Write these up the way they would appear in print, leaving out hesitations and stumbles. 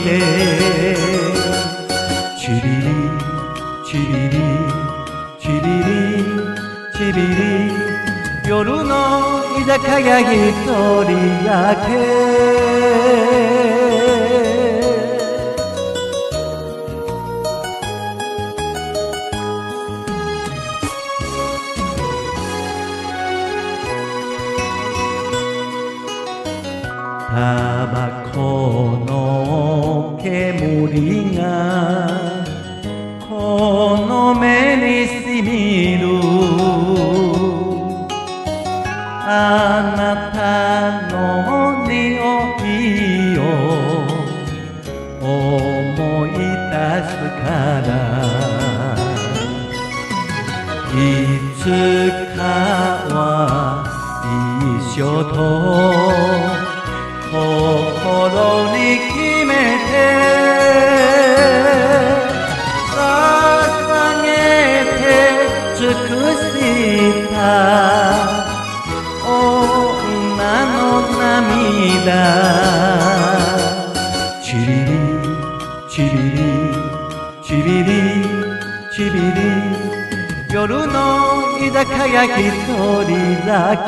でちびりちびりちびりちびり夜の居酒屋一人だけタバコの煙がこの目にしみるあなたの匂いを思い出すからいつかは一緒と心に決めて捧げて尽くした女の涙ちびりちびりちびりちびり夜の居酒屋一人だけ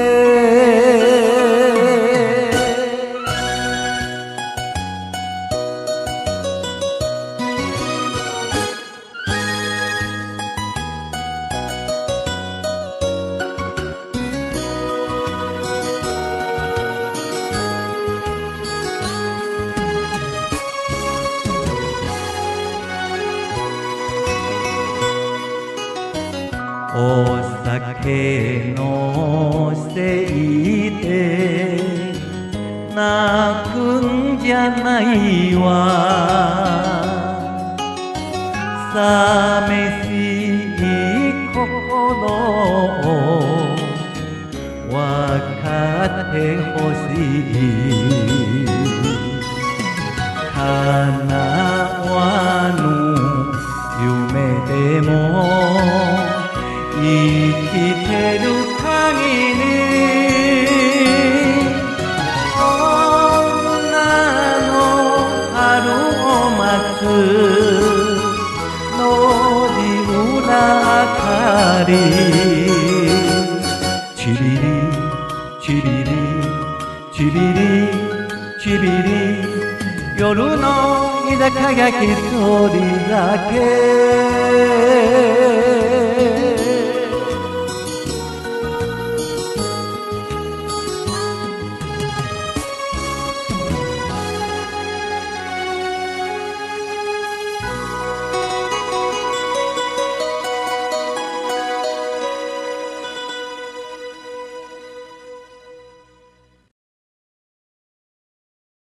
お酒のせいで泣くんじゃないわ寂しい心をわかってほしい叶わぬ夢でも生きてる限り女の春を待つ乗り裏明かりちびりちびりちびりちびり夜の居酒屋一人だけ